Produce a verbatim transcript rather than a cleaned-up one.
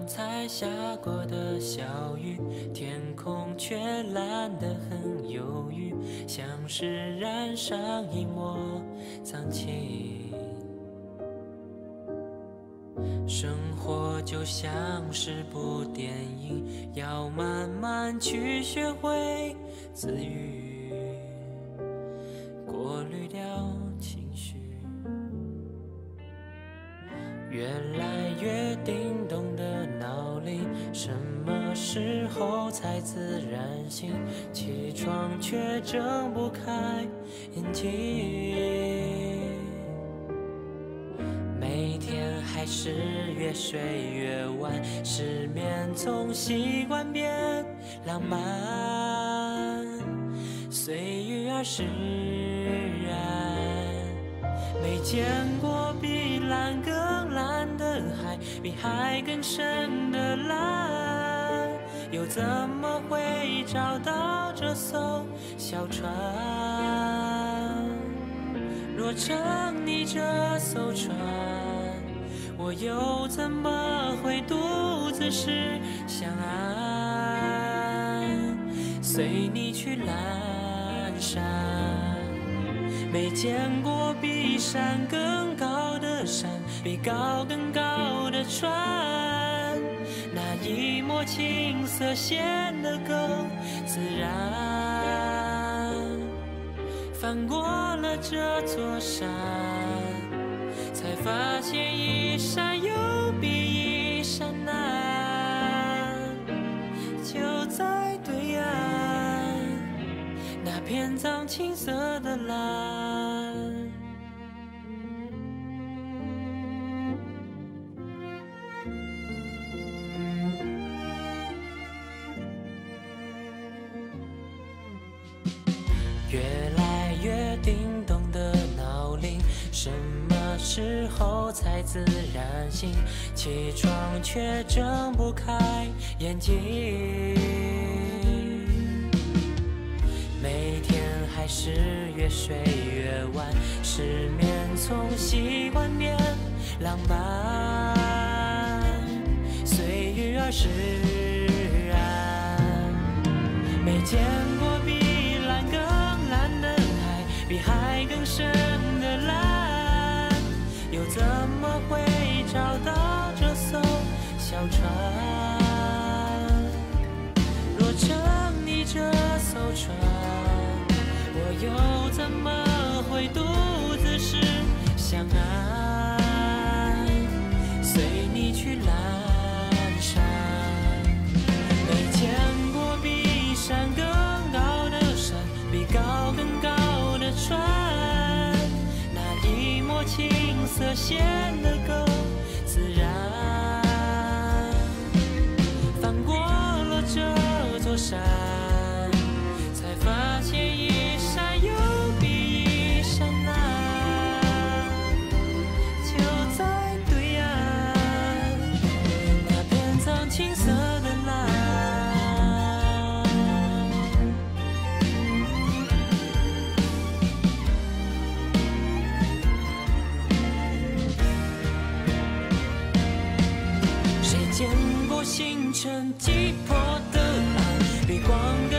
才下过的小雨，天空却蓝得很忧郁，像是染上一抹脏气。生活就像是部电影，要慢慢去学会自愈，过滤掉情绪。越来越叮咚的闹铃，什么时候才自然醒？起床却睁不开眼睛，每天还是越睡越晚，失眠从习惯变浪漫，随遇而释然，没见过比蓝更蓝的海，比海更深的蓝，又怎么会找到这艘小船？若沉溺这艘船，我又怎么会独自驶向岸？随你去蓝山，没见过比山更高的山，比高更高的船，那一抹青色显得更自然。翻过了这座山，才发现一山又比一山难，就在对岸那片藏青色的蓝。越来越叮咚的闹铃，什么时候才自然醒？起床却睁不开眼睛，每天还是越睡越晚，失眠从习惯变浪漫，随遇而释然，没见过比蓝更蓝的海，比海更深的蓝，又怎么会找到这艘小船？若沉溺这艘船，我又怎么会独自驶向岸？随你去蓝山，没见过比山更高的山，比高更高的船，那一抹青色显得更自然。翻过了这座山，才发现一山又比一山难，就在对岸那片藏青色的蓝。谁见过星辰击破的岸，比光更